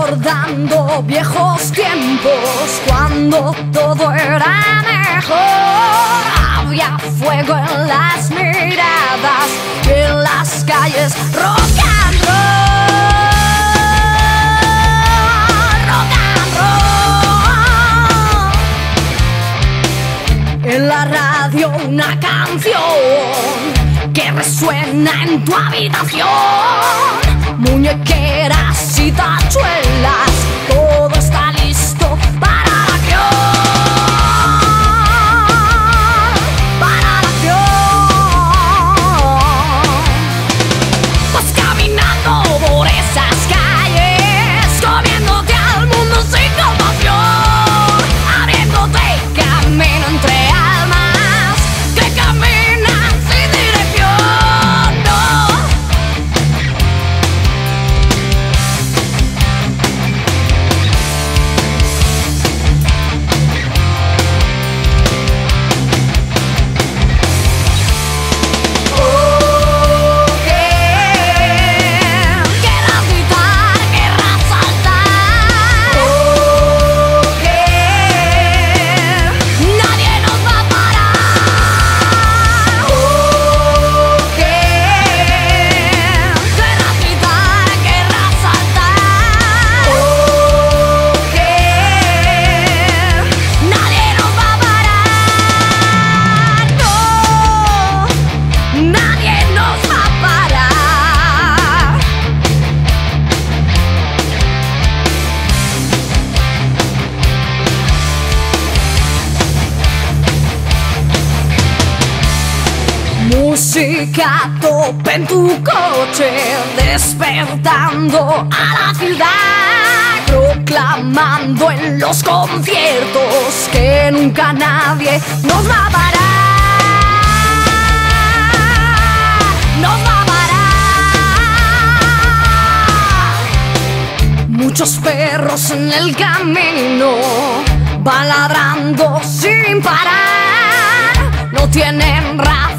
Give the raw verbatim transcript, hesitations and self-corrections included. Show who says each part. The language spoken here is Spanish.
Speaker 1: recordando viejos tiempos cuando todo era mejor. Había fuego en las miradas y en las calles rock and roll, rock and roll. En la radio una canción que resuena en tu habitación. Muñequeras y tachuelas, todo está listo para la acción, para la acción. Vas caminando por esas calles, comiéndote al mundo sin compasión, abriéndote camino entre almas que caminan sin dirección. No. Música a tope en tu coche, despertando a la ciudad, proclamando en los conciertos que nunca nadie nos va a parar, nos va a parar. Muchos perros en el camino van ladrando sin parar, no tienen razón